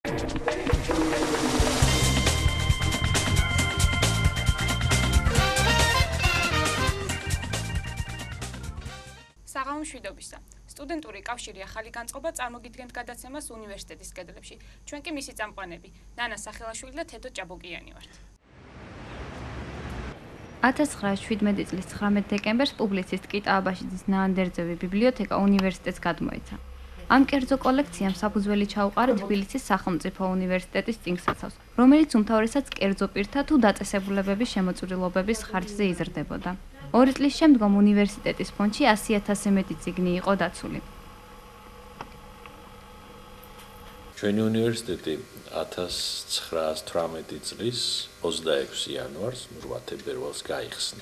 საღამო მშვიდობისა. სტუდენტური კავშირი ახალი განწყობა წარმოგიდგენთ გადაცემას უნივერსიტეტის კედლებში. ჩვენ კი მისი წამყვანები, ნანა სახელაშვილი და თედო ჭაბუკიანი ვართ. 1917 წლის 19 დეკემბერს პუბლიცისტ კიტა აბაშიძის ნაანდერძევი ბიბლიოთეკა უნივერსიტეტს გადმოეცა. ამ კერძო კოლექციამ საფუძველი ჩაუყარა თბილისის სახელმწიფო უნივერსიტეტის წიგნსაცავს, რომელიც უმთავრესად კერძო პირთა თუ დაწესებულებების შემოწირულობების ხარჯზე იზრდებოდა. 2 წლის შემდგომ უნივერსიტეტის ფონდში 100,000-ზე მეტი წიგნი იყო დაცული. ჩვენი უნივერსიტეტი 1918 წლის 26 იანვარს 8 თებერვალს გაიხსნა.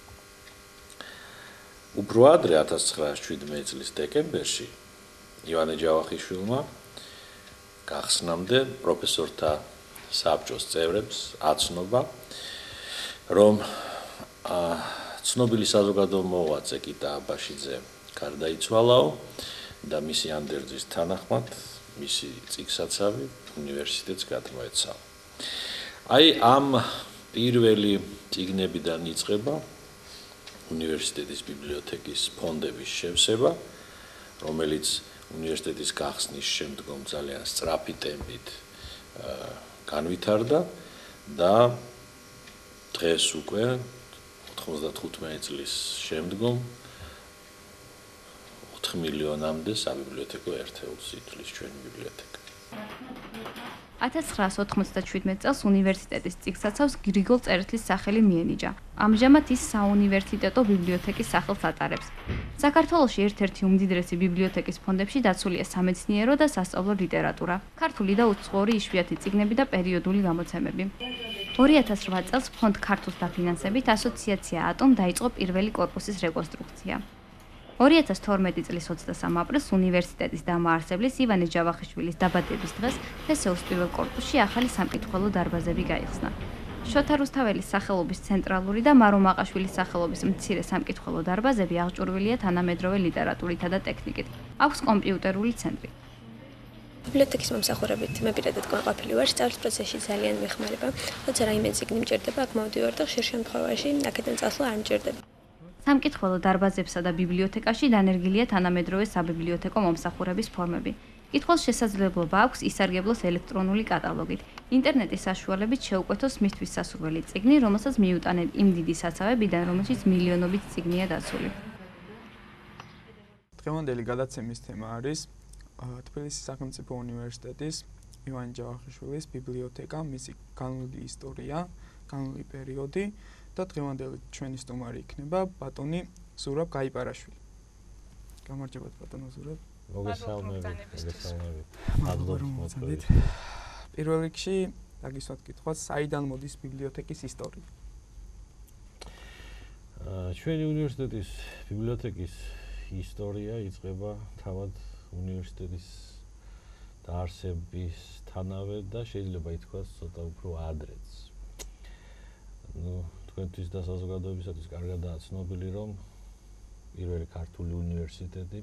უფრო ადრე 1917 წლის დეკემბერში ივანე ჯავახიშვილმა გახსნამდე პროფესორთა საბჭოს წევრებს აცნობა, რომ ცნობილი საზოგადო მოღვაწე კიტა აბაშიძე გარდაიცვალაო და მისი ანდერძის თანახმად მისი წიგნსაცავი უნივერსიტეტს გადმოეცაო. აი ამ პირველი წიგნებიდან იწყება უნივერსიტეტის ბიბლიოთეკის ფონდების შევსება, რომელიც უნივერსიტეტის გახსნის შემდგომ ძალიან სწრაფი ტემპით განვითარდა და დღეს უკვე 95 წლის შემდგომ 4 მილიონამდე საბიბლიოთეკო ერთეულს ითვლის ჩვენი ბიბლიოთეკა. 1997 წელს უნივერსიტეტის წიგნსაცავს გრიგოლ წერეთლის სახელი მიენიჭა. ამჟამად ის საუნივერსიტეტო ბიბლიოთეკის სახელს ატარებს. საქართველოში ერთ-ერთი უმდიდრესი ბიბლიოთეკის ფონდებში დაცულია სამეცნიერო და სასწავლო ლიტერატურა, ქართული და უცხოური იშვიათი წიგნები და პერიოდული გამოცემები. 2008 წელს ფონდ ქართულს დაფინანსებით ასოციაცია ატომ დაიწყო პირველი კორპუსის რეკონსტრუქცია. 2012 წლის 23 აპრილს უნივერსიტეტის დამაარსებლის ივანე ჯავახიშვილის დაბადების დღეს თესეუს პირველ კორპუსში ახალი სამკითხველო დარბაზები გაიხსნა. შოთა რუსთაველის სახელობის ცენტრალური და მარო მაყაშვილის სახელობის მცირე სამკითხველო დარბაზები აღჭურვილია თანამედროვე ლიტერატურითა და ტექნიკით. აქვს კომპიუტერული ცენტრი. ბიბლიოთეკის მომსახურებით მე პირადად ყოფილი ვარ, სწავლის პროცესში ძალიან მეხმარება. როცა რაიმე წიგნი მჭირდება, აქ მოვდივარ და ხშირ შემთხვევაში აქედან წასვლა არ მჭირდება. სამკითხველო დარბაზებსა და ბიბლიოთეკაში დანერგილია თანამედროვე საბიბლიოთეკო მომსახურების ფორმები. კითხვის შესაძლებლობა აქვს ისარგებლოს ელექტრონული კატალოგით. ინტერნეტის საშუალებით შეუკვეთოს მისთვის სასურველი წიგნი, რომელსაც მიუტანენ იმ დიდი საცავებიდან, რომელშიც მილიონობით წიგნია დაცული. დღევანდელი გადაცემის თემა არის თბილისის სახელმწიფო უნივერსიტეტის ივანე ჯავახიშვილის ბიბლიოთეკა, მისი განვლილი ისტორია, განვლილი პერიოდი და დღევანდელი ჩვენი სტუმარი იქნება ბატონი ზურაბ გაიპარაშვილი. გამარჯობათ ბატონო ზურაბ. მოგესალმებით. პირველ რიგში დაგისვათ კითხვას, საიდან მოდის ბიბლიოთეკის ისტორია? ჩვენი უნივერსიტეტის ბიბლიოთეკის ისტორია იწყება თავად უნივერსიტეტის დაარსებისთანავე და შეიძლება ითქვას ცოტა უფრო ადრეც. თქვენთვის და საზოგადოებისათვის კარგადაა ცნობილი, რომ პირველი ქართული უნივერსიტეტი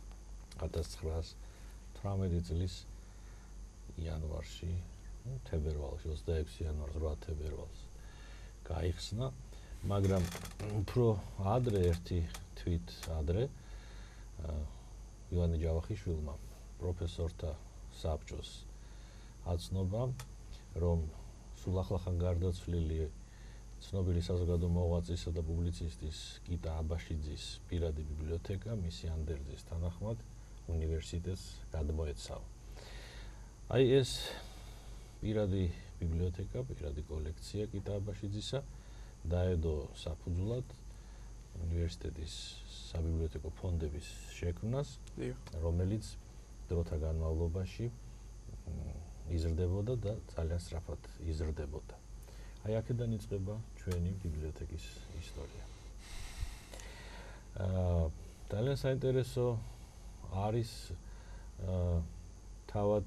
1918 წლის იანვარში, თებერვალში, 26 იანვარს, 8 თებერვალს გაიხსნა, მაგრამ უფრო ადრე, ერთი თვით ადრე, ივანე ჯავახიშვილმა პროფესორთა საბჭოს აცნობა, რომ სულ ახლახან გარდაცვლილი ცნობილი საზოგადო მოღვაწისა და პუბლიცისტის კიტა აბაშიძის პირადი ბიბლიოთეკა მისი ანდერძის თანახმად უნივერსიტეტს გადმოეცაო. აი ეს პირადი ბიბლიოთეკა, პირადი კოლექცია კიტა აბაშიძისა დაედო საფუძვლად უნივერსიტეტის საბიბლიოთეკო ფონდების შექმნას, რომელიც დროთა განმავლობაში იზრდებოდა და ძალიან სწრაფად იზრდებოდა. აი აქედან იწყება ჩვენი ბიბლიოთეკის ისტორია. ძალიან საინტერესო არის თავად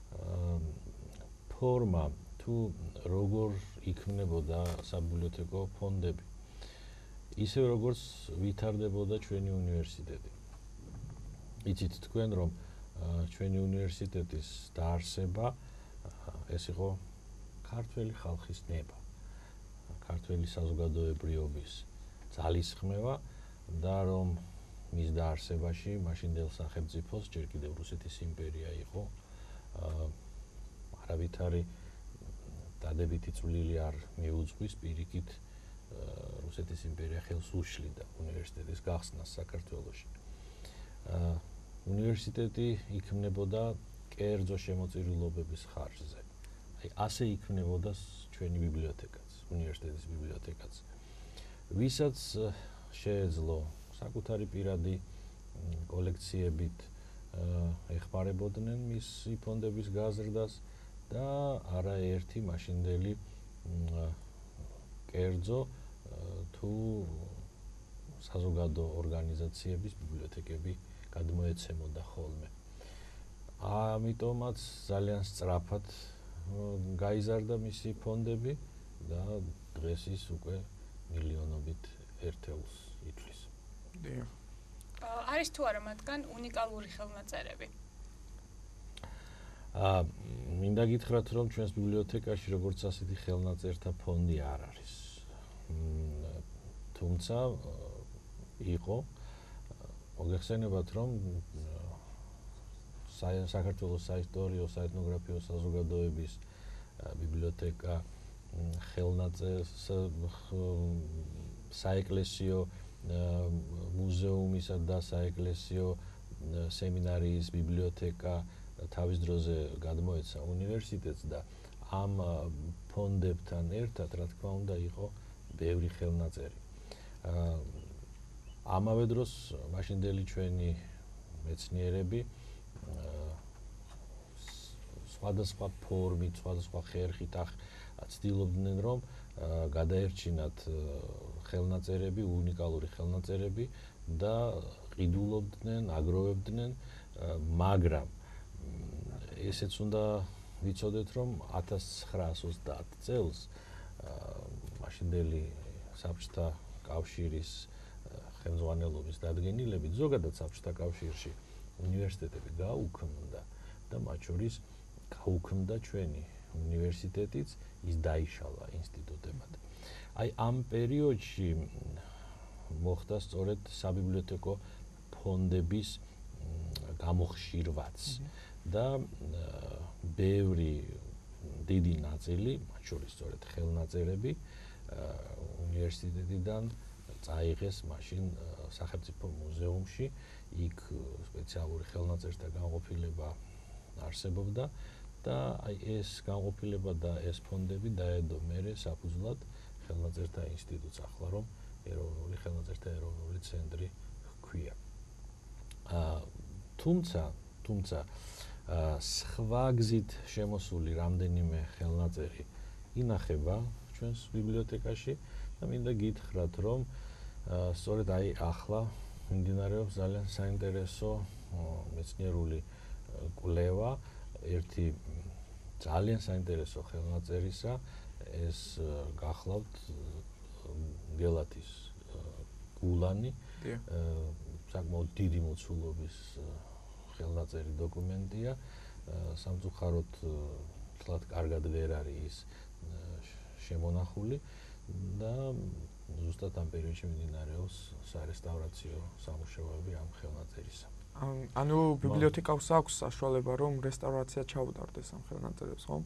ფორმა თუ როგორ იქმნებოდა საბიბლიოთეკო ფონდები. ისე როგორც ვითარდებოდა ჩვენი უნივერსიტეტი. იცით თქვენ, რომ ჩვენი უნივერსიტეტის დაარსება ეს იყო ქართველი ხალხის ნება, ქართველი საზოგადოებრიობის ძალისხმევა და რომ მის დაარსებაში მაშინდელ სახელმწიფოს ჯერ კიდევ რუსეთის იმპერია იყო არავითარი დადებითი წვლილი არ მიუძღვის პირიქით რუსეთის იმპერია ხელს უშლიდა უნივერსიტეტის გახსნას საქართველოში. უნივერსიტეტი იქმნებოდა კერძო შემოწირულობების ხარჯზე. აი ასე იქმნებოდა ჩვენი ბიბლიოთეკაც, უნივერსიტეტის ბიბლიოთეკაც. ვისაც შეეძლო საკუთარი პირადი კოლექციებით ეხმარებოდნენ მისი ფონდების გაზრდას და არაერთი მაშინდელი კერძო თუ საზოგადო ორგანიზაციების ბიბლიოთეკები გადმოეცემოდა ხოლმე. ამიტომაც ძალიან სწრაფად გაიზარდა მისი ფონდები და დღეს ის უკვე მილიონობით ერთეულს ითვლის. არის თუ არა მათგან უნიკალური ხელნაწერები? მინდა გითხრათ, რომ ჩვენს ბიბლიოთეკაში როგორც ასეთი ხელნაწერთა ფონდი არ არის. თუმცა იყო მოგეხსენებათ, რომ საქართველოს საისტორიო საეთნოგრაფიო საზოგადოების ბიბლიოთეკა საეკლესიო მუზეუმისა და საეკლესიო სემინარიის ბიბლიოთეკა თავის დროზე გადმოეცა უნივერსიტეტს და ამ ფონდებთან ერთად, რა თქმა უნდა, იყო ბევრი ხელნაწერი. ამავე დროს მაშინდელი ჩვენი მეცნიერები სხვადასხვა ფორმით, სხვადასხვა ხერხით ცდილობდნენ, რომ გადაერჩინათ ხელნაწერები, უნიკალური ხელნაწერები და ყიდულობდნენ, აგროვებდნენ, მაგრამ ესეც უნდა ვიცოდეთ, რომ 1930 წელს მაშინდელი საბჭოთა კავშირის ხელმძღვანელობის დადგენილებით ზოგადად საბჭოთა კავშირში უნივერსიტეტები გაუქმდა და მათ შორის გაუქმდა ჩვენი უნივერსიტეტიც, ის დაიშალა ინსტიტუტებად. აი ამ პერიოდში მოხდა სწორედ საბიბლიოთეკო ფონდების გამოხშირვაც და ბევრი დიდი ნაწილი, მათ შორის სწორედ ხელნაწერები უნივერსიტეტიდან წაიღეს მაშინ სახელმწიფო მუზეუმში, იქ სპეციალური ხელნაწერთა განყოფილება არსებობდა და აი ეს განყოფილება და ეს ფონდები დაედო მერე საფუძვლად ხელნაწერთა ინსტიტუტს, ახლა რომ ეროვნული ხელნაწერთა ეროვნული ცენტრი ჰქვია. თუმცა სხვა გზით შემოსული რამდენიმე ხელნაწერი ინახება ჩვენს ბიბლიოთეკაში და მინდა გითხრათ, რომ სწორედ აი ახლა მიმდინარეობს ძალიან საინტერესო მეცნიერული კვლევა ერთი ძალიან საინტერესო ხელნაწერისა, ეს გახლავთ გელათის გულანი, საკმაოდ დიდი მოცულობის ხელნაწერი დოკუმენტია, სამწუხაროდ თლად კარგად ვერ არის ის შემონახული და ზუსტად ამ პერიოდში მიმდინარეობს სარესტავრაციო სამუშაოები ამ ხელნაწერისა. ანუ ბიბლიოთეკას აქვს საშუალება, რომ რესტავრაცია ჩაუტარდეს ამ ხელნაწერებს, ხო?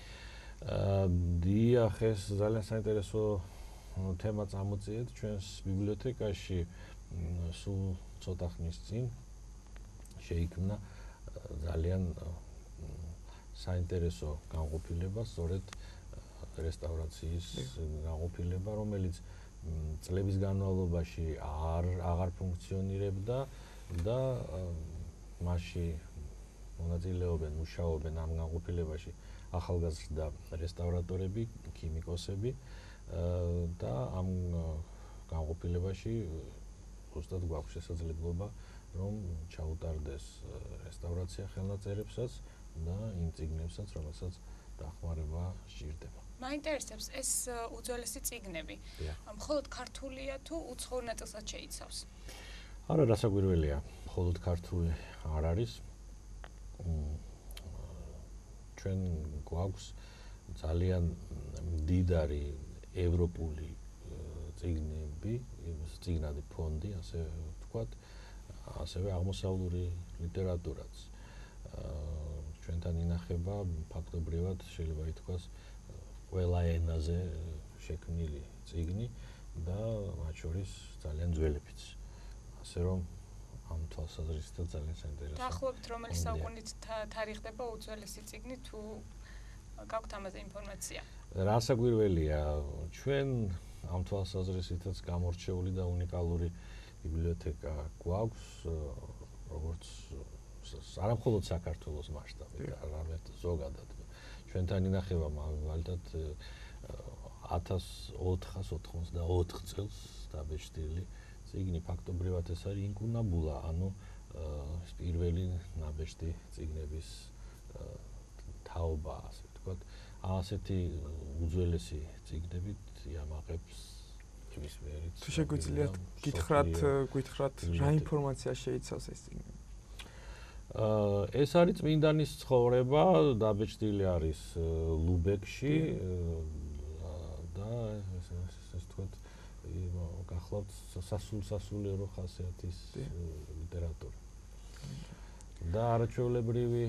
დიახ, ეს ძალიან საინტერესო თემა წამოწიეთ ჩვენს ბიბლიოთეკაში. სულ ცოტა ხნის წინ შეიქმნა ძალიან საინტერესო განყოფილება, სწორედ რესტავრაციის განყოფილება, რომელიც წლების განმავლობაში აღარ ფუნქციონირებდა და მასში მონაწილეობენ, მუშაობენ ამ განყოფილებაში ახალგაზრდა რესტავრატორები, ქიმიკოსები და ამ განყოფილებაში უბრალოდ გვაქვს შესაძლებლობა, რომ ჩაუტარდეს რესტავრაცია ხელნაწერებსაც და იმ წიგნებსაც, რომელსაც დახმარება სჭირდება. მაინტერესებს ეს უძველესი წიგნები. მხოლოდ ქართულია თუ უცხოურ ნაწილსაც შეიცავს? არა, რასაკვირველია, მხოლოდ ქართული არ არის. ჩვენ გვაქვს ძალიან მდიდარი ევროპული წიგნები, წიგნადი ფონდი, ასე ვთქვათ, ასევე აღმოსავლური ლიტერატურაც. ჩვენთან ინახება ფაქტობრივად შეიძლება ითქვას ყველა ენაზე შექმნილი წიგნი და მათ შორის ძალიან ძველებიც. ასე რომ ამ თვალსაზრისით ძალიან საინტერესოა. დაახლოებით რომელი საუკუნით თარიღდება უძველესი წიგნი თუ გაქვთ ამაზე ინფორმაცია? რასაკვირველია, ჩვენ ამ თვალსაზრისითაც გამორჩეული და უნიკალური ბიბლიოთეკა გვაქვს, როგორც არა მხოლოდ საქართველოს მასშტაბით, არამედ ზოგადად. ჩვენთან ინახება მაგალითად 1484 წელს დაბეჭდილი წიგნი, ფაქტობრივად ეს არის ინკუნაბულა, ანუ პირველი ნაბეჭდი წიგნების თაობა, ასე ვთქვათ. ასეთი უძველესი წიგნებით იამაღებს იმის მერით. თუ შეგვიძლიათ გითხრათ რა ინფორმაცია შეიცავს ეს წიგნი? ეს არის წმინდანის ცხოვრება, დაბეჭდილი არის ლუბეკში და ეს თქვათ გახლავთ სასულიერო ხასიათის ლიტერატურა. და არაჩვეულებრივი,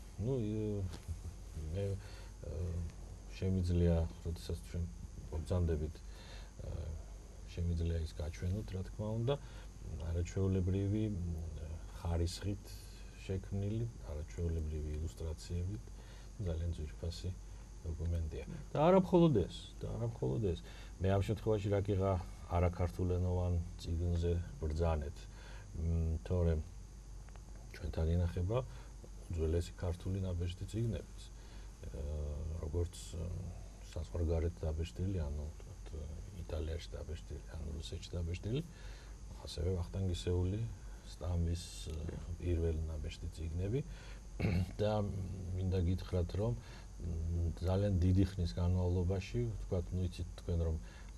მე შემიძლია, როდესაც ჩვენ ვბრძანდებით, შემიძლია ის გაჩვენოთ, რა თქმა უნდა, არაჩვეულებრივი ხარისხით შექმნილი, არაჩვეულებრივი ილუსტრაციებით, ძალიან ძვირფასი დოკუმენტია. და არა მხოლოდ ეს, მე ამ შემთხვევაში რაკიღა არაქართულენოვან წიგნზე ბრძანეთ, თორემ ჩვენთან ინახება უძველესი ქართული ნაბეჭდი წიგნებიც, როგორც საზღვარგარეთ დაბეჭდილი, ანუ იტალიაში დაბეჭდილი, ანუ რუსეთში დაბეჭდილი, ასევე ვახტანგისეული სტამბის პირველი ნაბეჭდი წიგნები და მინდა გითხრათ, რომ ძალიან დიდი ხნის განმავლობაში, ვთქვათ, იცით თქვენ, რომ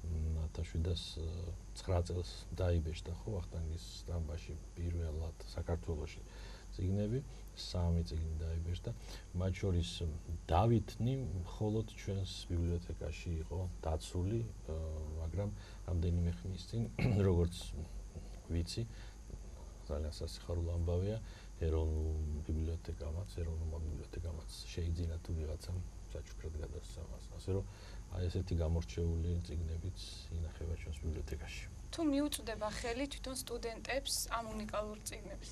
1709 წელს დაიბეჭდა ხო ვახტანგის სტამბაში პირველად საქართველოში წიგნები, 3 წიგნი დაიბეჭდა, მათ შორის დავითნი მხოლოდ ჩვენს ბიბლიოთეკაში იყო დაცული, მაგრამ რამდენიმე ხნის წინ, როგორც ვიცი, ძალიან სასიხარულო ამბავია, ეროვნულმა ბიბლიოთეკამაც შეიძინა თუ ვიღაცამ საჩუქრად გადასცემას. ასე რომ აი ესეთი გამორჩეული წიგნებიც ინახება ჩვენს ბიბლიოთეკაში. თუ მიუწვდება ხელი თვითონ სტუდენტებს ამ უნიკალურ წიგნებს?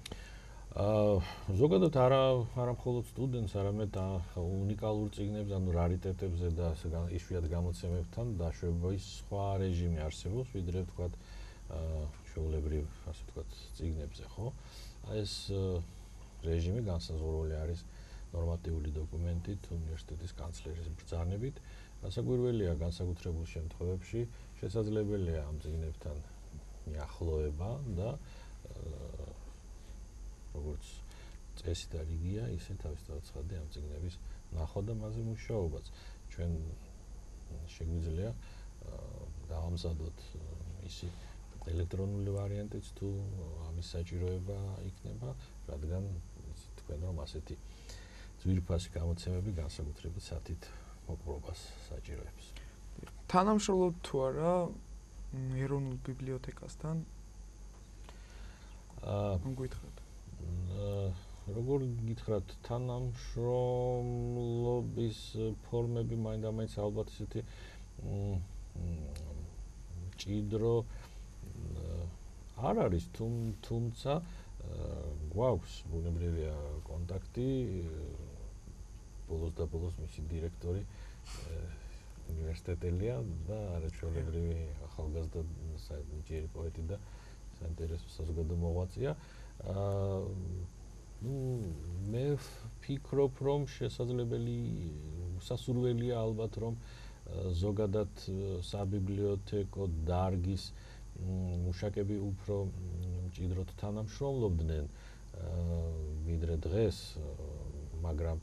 ზოგადად არა მხოლოდ სტუდენტს, არამედ უნიკალურ წიგნებს, ანუ რარიტეტებზე და იშვიათ გამოცემებთან დაშვების სხვა რეჟიმი არსებობს, ვიდრე ვთქვათ ჩვეულებრივ, ასე ვთქვათ, წიგნებზე, ხო? ეს რეჟიმი განსაზღვრული არის ნორმატიული დოკუმენტით, უნივერსიტეტის კანცლერის ბრძანებით. რასაკვირველია, განსაკუთრებულ შემთხვევებში შესაძლებელია ამ წიგნებთან მიახლოება და როგორც წესი და რიგია, ისე თავისთავად ცხადია ამ წიგნების ნახვა და მასზე მუშაობაც. ჩვენ შეგვიძლია დავამზადოთ ისი ელექტრონული ვარიანტიც თუ ამის საჭიროება იქნება, რადგან თქვენ რომ ასეთი ძვირფასი გამოცემები განსაკუთრებით სათით მოპყრობას საჭიროებს. თანამშრომლობთ თუ არა ეროვნულ ბიბლიოთეკასთან? გითხრათ. როგორ გითხრათ, თანამშრომლობის ფორმები მაინც ალბათ ისეთი ჭიდრო არ არის, თუმცა გვაქვს ბუნებრივია კონტაქტი, ბოლოს და ბოლოს მისი დირექტორი უნივერსიტეტელია და არაჩვეულებრივი ახალგაზრდა ნიჭიერი პოეტი და საინტერესო საზოგადო მოღვაწეა. მე ვფიქრობ, რომ შესაძლებელი სასურველია ალბათ, რომ ზოგადად საბიბლიოთეკო დარგის მუშაკები უფრო მჭიდროდ თანამშრომლობდნენ ვიდრე დღეს, მაგრამ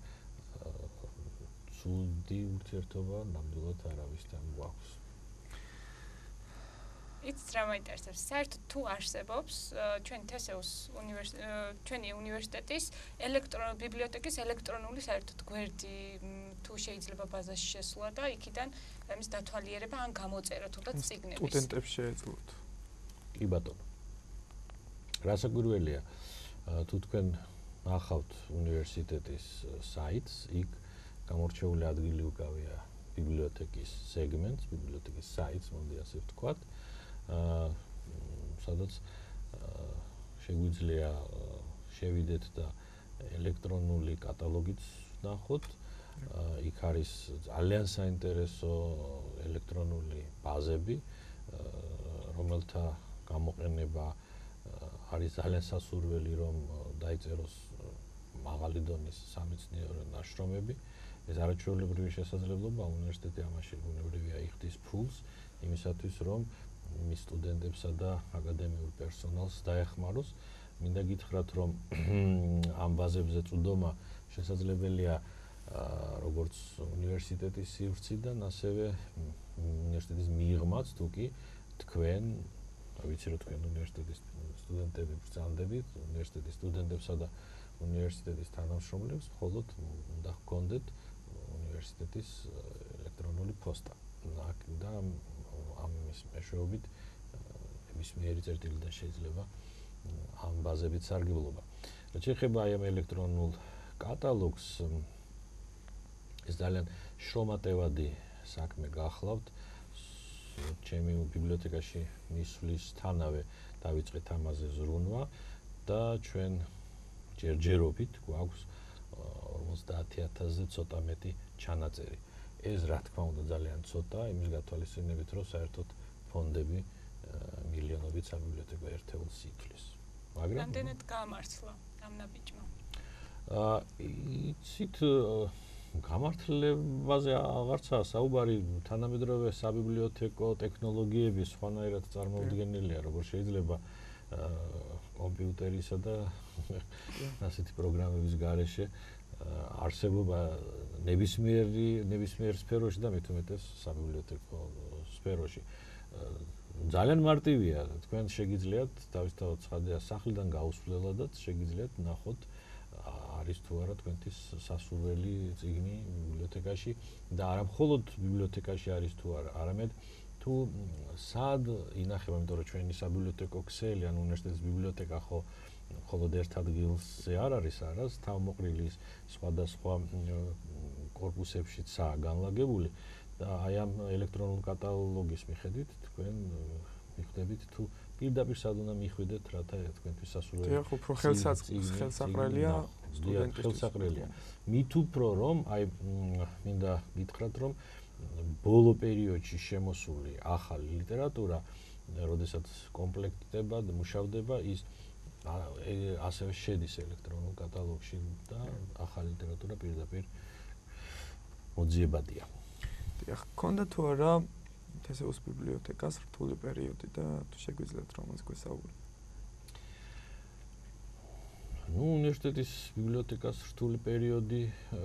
ცუდი ურთიერთობა ნამდვილად არავისთან გვაქვს. იცით რა მაინტერესებს? საერთოდ თუ არსებობს ჩვენი თესეუს ჩვენი უნივერსიტეტის ბიბლიოთეკის ელექტრონული საერთოდ გვერდი, თუ შეიძლება ბაზაში შესვლა და იქიდან ამის დათვალიერება ან გამოწერა თუნდაც წიგნების. სტუდენტებს შეეძლოთ. კი ბატონო. რასაკვირველია, თუ თქვენ ნახავთ უნივერსიტეტის საიტს, იქ გამორჩეული ადგილი უკავია ბიბლიოთეკის სეგმენტს, ბიბლიოთეკის საიტს, მოდი ასე ვთქვათ. სადაც შეგვიძლია შევიდეთ და ელექტრონული კატალოგიც ვნახოთ. იქ არის ძალიან საინტერესო ელექტრონული ბაზები, რომელთა გამოყენება არის ძალიან სასურველი, რომ დაიწეროს მაღალი დონის სამეცნიერო ნაშრომები. ეს არაჩვეულებრივი შესაძლებლობა უნივერსიტეტი ამაში ბუნებრივია იხდის ფულს იმისათვის, რომ მის სტუდენტებსა და აკადემიურ პერსონალს დაეხმაროს. მინდა გითხრათ, რომ ამ ბაზებზე წვდომა შესაძლებელია როგორც უნივერსიტეტის სივრციდან, ასევე უნივერსიტეტის მიღმაც, თუ კი თქვენ, ვიცი რომ თქვენ უნივერსიტეტის სტუდენტები ბრძანდებით, უნივერსიტეტის სტუდენტებსა და უნივერსიტეტის თანამშრომლებს მხოლოდ უნდა ჰქონდეთ უნივერსიტეტის ელექტრონული პოსტა. და ამის მეშვეობით ნებისმიერი წერტილიდან შეიძლება ამ ბაზებით სარგებლობა. რაც შეეხება აი ამ ელექტრონულ კატალოგს, ეს ძალიან შრომატევადი საქმე გახლავთ. ჩემი ბიბლიოთეკაში მისვლისთანავე დავიწყეთ ამაზე ზრუნვა და ჩვენ ჯერჯერობით გვაქვს 50,000-ზე ცოტა მეტი ჩანაწერი. ეს რა თქმა უნდა ძალიან ცოტა, იმის გათვალისწინებით, რომ საერთოდ ფონდები მილიონობით საბიბლიოთეკო ერთეულს ითვლის. მაგრამ რამდენად გამართლა ამ ნაბიჯმა? იცით, გამართლებაზე აღარცაა საუბარი, თანამედროვე საბიბლიოთეკო ტექნოლოგიები სხვანაირად წარმოუდგენელია, როგორც შეიძლება კომპიუტერისა და ასეთი პროგრამების გარეშე არსებობა ნებისმიერ სფეროში და მით უმეტეს საბიბლიოთეკო სფეროში. ძალიან მარტივია, თქვენ შეგიძლიათ თავისთავად ცხადია სახლიდან გაუსვლელადაც შეგიძლიათ ნახოთ არის თუ არა თქვენთვის სასურველი წიგნი ბიბლიოთეკაში და არა მხოლოდ ბიბლიოთეკაში არის თუ არა, არამედ თუ სად ინახება, იმიტომ რომ ჩვენი საბიბლიოთეკო ქსელი ან უნივერსიტეტის ბიბლიოთეკა ხო მხოლოდ ერთ ადგილზე არ არის, არას თავმოყრილი სხვადასხვა კორპუსებშიცაა განლაგებული და აი ამ ელექტრონულ კატალოგის მიხედვით თქვენ მიხვდებით თუ პირდაპირ სად უნდა მიხვიდეთ, რათა თქვენთვის სასურველი. დიახ, უფრო ხელსაყრელია სტუდენტისთვის. ხელსაყრელია. მით უფრო რომ აი მინდა გითხრათ, რომ ბოლო პერიოდში შემოსული ახალი ლიტერატურა, როდესაც კომპლექტდება და მუშავდება, ის ასევე შედის ელექტრონულ კატალოგში და ახალი ლიტერატურა პირდაპირ მოძიებადია. დიახ, გქონდა თუ არა თესეუს ბიბლიოთეკას რთული პერიოდი და თუ შეგვიძლიათ რომელს გვესაუბრო? უნივერსიტეტის ბიბლიოთეკას რთული პერიოდი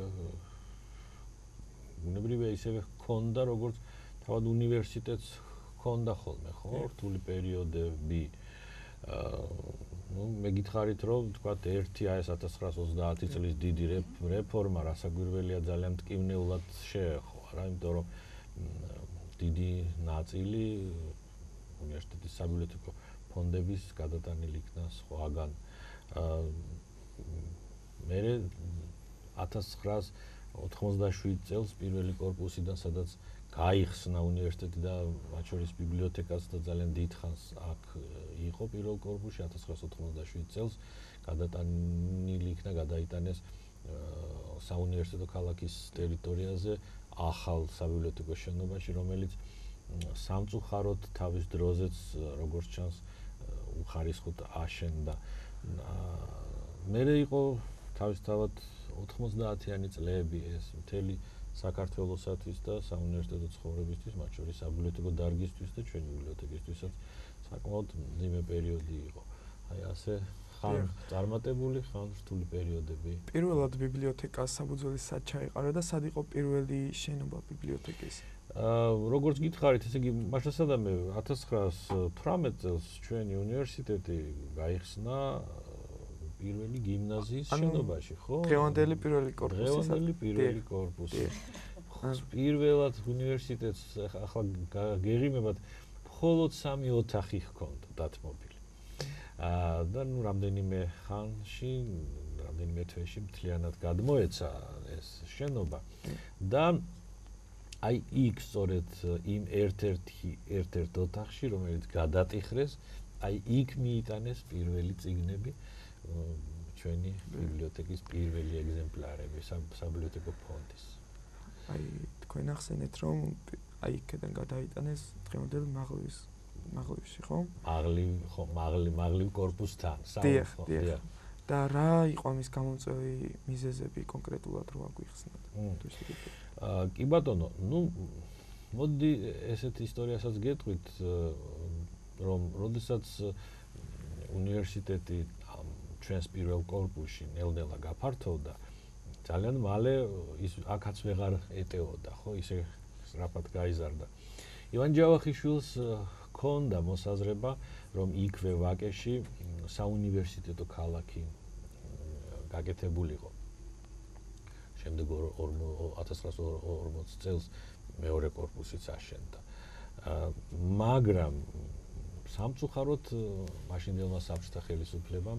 ბუნებრივია ისევე ჰქონდა, როგორც თავად უნივერსიტეტს ჰქონდა ხოლმე, ხო, რთული პერიოდები. მე გითხარით, რომ თქვათ ერთი ეს 1930 წლის დიდი რეფორმა რასაკვირველია ძალიან მტკივნეულად შეეხო, არა, იმიტომ რომ დიდი ნაწილი უნივერსიტეტის საბიბლიოთეკო ფონდების გადატანილი იქნა სხვაგან. მე 1987 წელს პირველი კორპუსიდან, სადაც გაიხსნა უნივერსიტეტი და მათ შორის ბიბლიოთეკაც და ძალიან დიდხანს აქ იყო პირველ კორპუსში 1987 წელს გადატანილი იქნა, გადაიტანეს საუნივერსიტეტო ქალაქის ტერიტორიაზე ახალ საბიბლიოთეკო შენობაში, რომელიც სამწუხაროდ თავის დროზეც როგორც ჩანს უხარისხოდ აშენდა. მე იყო თავისთავად 90-იანი წლები ეს მთელი საქართველოსათვის და საუნივერსიტეტო ცხოვრებისთვის, მათ შორის საბიბლიოთეკო დარგისთვის და ჩვენი ბიბლიოთეკისთვისაც საკმაოდ მძიმე პერიოდი იყო. აი ასე ხან წარმატებული, ხან რთული პერიოდები. პირველად ბიბლიოთეკა საფუძველის სად ჩაიყარა და სად იყო პირველი შენობა ბიბლიოთეკის? როგორც გითხარით, ესე იგი, მაშასადამე 1918 წელს ჩვენი უნივერსიტეტი გაიხსნა პირველი გიმნაზიის შენობაში, ხო? დღევანდელი პირველი კორპუსი. დღევანდელი პირველი კორპუსი. პირველად უნივერსიტეტს ახლა გეღიმებათ მხოლოდ 3 ოთახი ჰქონდა დათმობილი. და ნუ რამდენიმე ხანში, რამდენიმე თვეში მთლიანად გადმოეცა ეს შენობა და აი იქ სწორედ იმ ერთ-ერთ ოთახში, რომელიც გადატიხრეს, აი იქ მიიტანეს პირველი წიგნები, ჩვენი ბიბლიოთეკის პირველი ეგზემპლარები საბიბლიოთეკო ფონდის. აი თქვენ ახსენეთ, რომ აი იქიდან გადაიტანეს დღევანდელ მაღლივში, ხო? მაღლივ კორპუსთან, ხო. და რა იყო მის გამომწვევი მიზეზები კონკრეტულად რო აგვიხსნათ? კი ბატონო, ნუ მოდი ესეთ ისტორიასაც გეტყვით, რომ როდესაც უნივერსიტეტი ჩვენს პირველ კორპუსში ნელ-ნელა გაფართოვდა, ძალიან მალე ის აქაც ვეღარ ეტეოდა, ხო, ისე სწრაფად გაიზარდა. ივან ჯავახიშვილს ჰქონდა მოსაზრება, რომ იქვე ვაკეში საუნივერსიტეტო ქალაქი გაკეთებულიყო. შემდეგ 1940 წელს მეორე კორპუსიც აშენდა. მაგრამ სამწუხაროდ მაშინდელმა საბჭოთა ხელისუფლებამ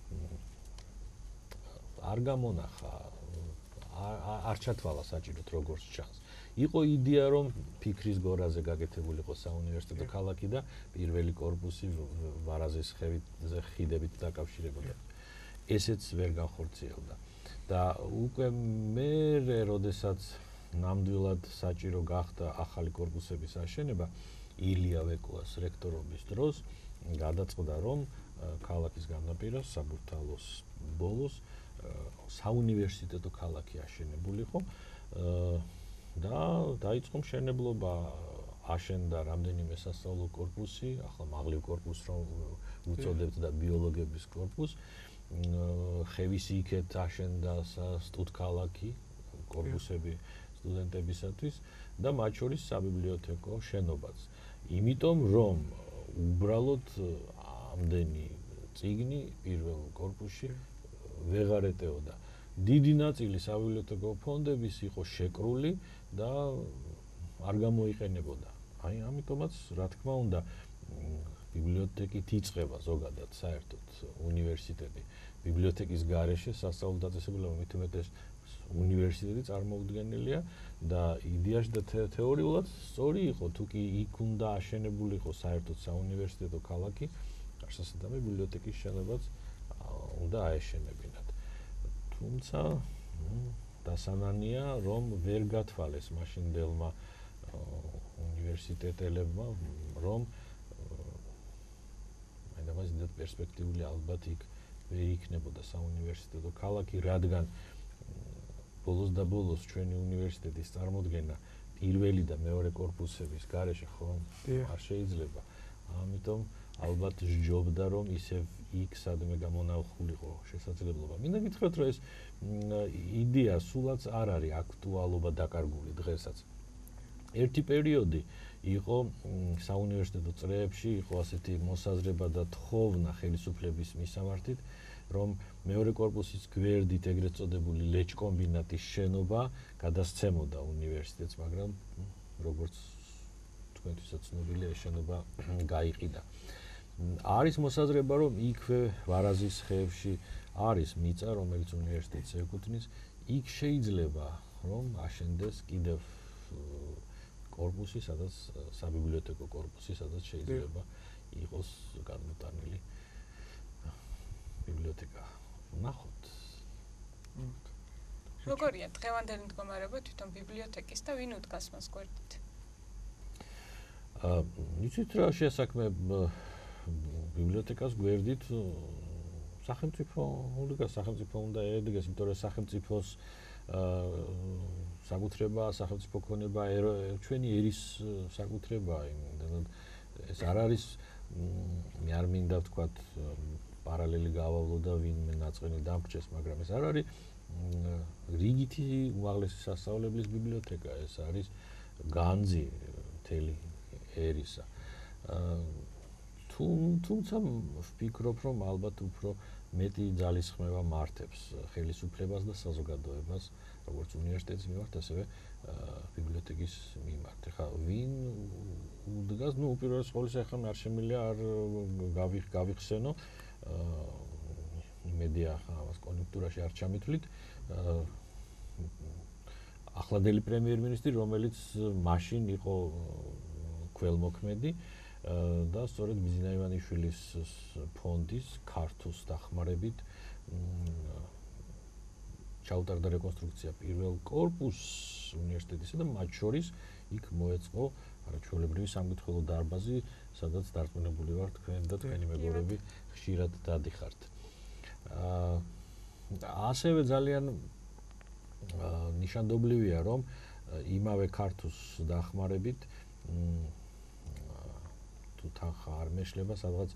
არ გამონახა, არ ჩათვალა საჭიროდ როგორც ჩანს. იყო იდეა, რომ ფიქრის გორაზე გაკეთებულიყო საუნივერსიტეტო ქალაქი და პირველი კორპუსი ვარაზის ხიდებით დაკავშირებოდა. ესეც ვერ განხორციელდა. და უკვე მერე, როდესაც ნამდვილად საჭირო გახდა ახალი კორპუსების აშენება, ილია ვეკუას რექტორობის დროს გადაწყდა, რომ ქალაქის განაპირას, საბურთალოს ბოლოს საუნივერსიტეტო ქალაქი აშენებულიყო და დაიწყო მშენებლობა, აშენდა რამდენიმე სასწავლო კორპუსი, ახლა მაღლივ კორპუსს რომ უწოდებთ და ბიოლოგების კორპუსს, ხევის იქეთ აშენდა სტუდქალაქი, კორპუსები სტუდენტებისათვის და მათ შორის საბიბლიოთეკო შენობაც. იმიტომ რომ უბრალოდ ამდენი წიგნი პირველ კორპუსში ვეღარ ეტეოდა. დიდი ნაწილი საბიბლიოთეკო ფონდების იყო შეკრული და არ გამოიყენებოდა. აი ამიტომაც, რა თქმა უნდა, ბიბლიოთეკით იწყება ზოგადად საერთოდ უნივერსიტეტი. ბიბლიოთეკის გარეშე სასწავლო დაწესებულებამ მით უმეტეს უნივერსიტეტი წარმოუდგენელია და იდეაში და თეორიულად სწორი იყო, თუ კი იქ უნდა აშენებულიყო საერთოდ საუნივერსიტეტო ქალაქი, არასასადამე ბიბლიოთეკის შენობაც უნდა აეშენებინათ. თუმცა დასანანია, რომ ვერ გათვალეს მაშინდელმა უნივერსიტეტელებმა, რომ მაინც პერსპექტიული ალბათ იქ ვერ იქნებოდა საუნივერსიტეტო ქალაქი, რადგან ბოლოს და ბოლოს ჩვენი უნივერსიტეტის წარმოდგენა პირველი და მეორე კორპუსების გარეშე ხო არ შეიძლება. ამიტომ ალბათ სჯობდა, რომ ისევ იქ სადმე გამონახულიყო შესაძლებლობა. მინდა გითხრათ, რომ ეს იდეა სულაც არ არის აქტუალობა დაკარგული დღესაც. ერთი პერიოდი იყო საუნივერსიტეტო წრეებში, იყო ასეთი მოსაზრება და თხოვნა ხელისუფლების მისამართით, რომ მეორე კორპუსის გვერდით ეგრეთ წოდებული ლეჩკომბინატის შენობა გადასცემოდა უნივერსიტეტს, მაგრამ როგორც თქვენთვისაც ცნობილია, ეს შენობა გაიყიდა. არის მოსაზრება, რომ იქვე ვარაზის ხეებში არის მიწა, რომელიც უნივერსიტეტს ეკუთვნის, იქ შეიძლება რომ აშენდეს კიდევ კორპუსი, სადაც საბიბლიოთეკო კორპუსი, სადაც შეიძლება იყოს განმოტანილი ბიბლიოთეკა. ნახოთ. როგორია დღევანდელი მდგომარეობა თვითონ ბიბლიოთეკის და ვინ უდგას მას გვერდით? იცით რა შესაქმე ბიბლიოთეკას გვერდით სახელმწიფო უნდა ედგეს, იმიტომ რომ სახელმწიფოს საკუთრება, სახელმწიფო ქონება ჩვენი ერის საკუთრებაა, იმდენად ეს არ არის, მე არ მინდა ვთქვათ პარალელი გავავლო და ვინმე ნაწყვეტი დამრჩეს, მაგრამ ეს არ არის რიგითი უმაღლესი სასწავლებლის ბიბლიოთეკა, ეს არის განძი მთელი ერისა. თუმცა ვფიქრობ, რომ ალბათ უფრო მეტი ძალისხმევა მართებს ხელისუფლებას და საზოგადოებას, როგორც უნივერსიტეტის მიმართ, ასევე ბიბლიოთეკის მიმართ. ხა ვინ უდგას, უპირველეს ყოვლისა ახლა არ შემიძლია არ გავიხსენო იმედია ამას კონიუნქტურაში არ ჩამithვლით ახლადელი პრემიერ-მინისტრი, რომელიც მაშინ იყო ქველმოქმედი და სწორედ ბიზნა ივანიშვილის ფონდის ქართუს დახმარებით ჩაუტარდა რეკონსტრუქცია პირველ კორპუსს უნივერსიტეტისა და მათ შორის იქ მოეწყო არაჩვეულებრივი სამკითხველო დარბაზი, სადაც დარწმუნებული ვარ თქვენ და თქვენი მეგობრები ხშირად დადიხართ. ასევე ძალიან ნიშანდობლივია, რომ იმავე ქართუს დახმარებით თუ თანხა არ მეშლება, სადღაც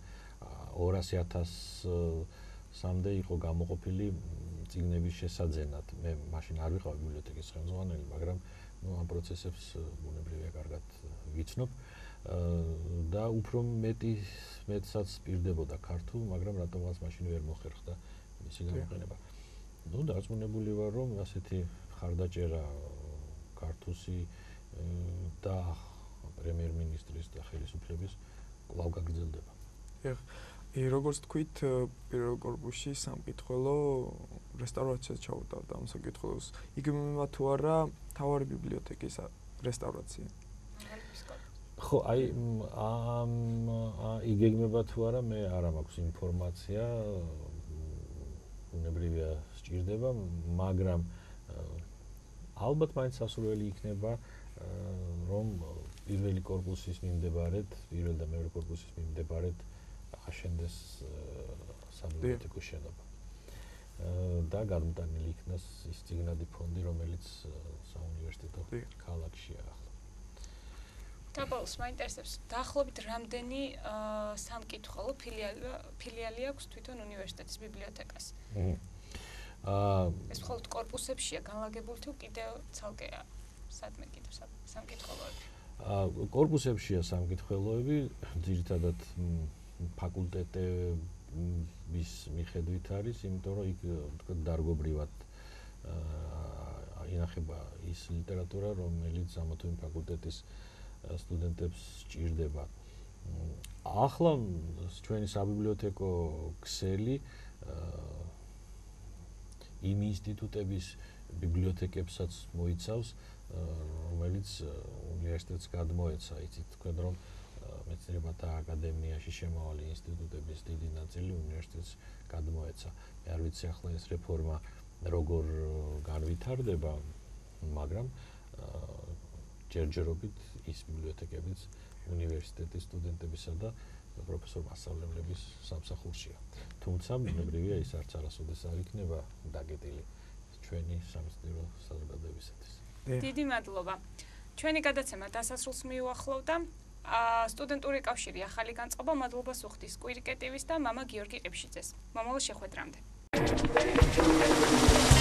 200,000-მდე იყო გამოყოფილი წიგნების შესაძენად. მე მაშინ არ ვიყავ ბიბლიოთეკის ხელმძღვანელი, მაგრამ ამ პროცესებს ბუნებრივია კარგად ვიცნობ და უფრო მეტსაც პირდებოდა ქართულ, მაგრამ რატომღაც მაშინ ვერ მოხერხდა მისი გამოყენება. დარწმუნებული ვარ, რომ ასეთი მხარდაჭერა ქართუსი და პრემიერ-მინისტრის და ხელისუფლების კვლავ გაგრძელდება. როგორც თქვით, პირველ კორპუსში სამკითხველო რესტავრაციას ჩაუტარდა ამ საკითხს. იგეგმება თუ არა მთავარი ბიბლიოთეკის რესტავრაცია? ხო, აი იგეგმება თუ არა, მე არ მაქვს ინფორმაცია. ბუნებრივია სჭირდება, მაგრამ ალბათ მაინც სასურველი იქნება, რომ პირველი კორპუსის მიმდებარედ, პირველ და მეორე კორპუსის მიმდებარედ აშენდეს საბიბლიოთეკო შენობა. და გადმოტანილი იქნას ის წიგნადი ფონდი, რომელიც საუნივერსიტეტო ქალაქშია ახლა. დაბოლოს მაინტერესებს, დაახლოებით რამდენი სამკითხველო ფილიალი აქვს თვითონ უნივერსიტეტის ბიბლიოთეკას? ეს მხოლოდ კორპუსებშია განლაგებული თუ კიდევ ცალკეა სადმე კიდევ სამკითხველოები? კორპუსებშია სამკითხველოები, ძირითადად ფაკულტეტების მიხედვით არის, იმიტომ რომ იქ თქვა დარგობრივად ინახება ის ლიტერატურა, რომელიც ამა თუ იმ ფაკულტეტის სტუდენტებს სჭირდება. ახლა ჩვენი საბიბლიოთეკო ქსელი იმ ინსტიტუტების ბიბლიოთეკებსაც მოიცავს, რომელიც უნივერსიტეტს გადმოეცა. იცით თქვენ, რომ მეცნიერებათა აკადემიაში შემავალი ინსტიტუტების დიდი ნაწილი უნივერსიტეტს გადმოეცა. მე არ ვიცი ახლა ეს რეფორმა როგორ განვითარდება, მაგრამ ჯერჯერობით ის ბიბლიოთეკებიც უნივერსიტეტის სტუდენტებისა და პროფესორ-მასწავლებლების სამსახურშია. თუმცა ბუნებრივია ის არც არასოდეს არ იქნება დაგეტილი ჩვენი სამეცნიერო საზოგადოებისათვის. დიდი მადლობა. ჩვენი გადაცემა დასასრულს მიუახლოვდა. სტუდენტური კავშირი ახალი განწყობა მადლობას უხდის კვირიკეტივის და მამა გიორგი ყიფშიძეს. მომავალ შეხვედრამდე.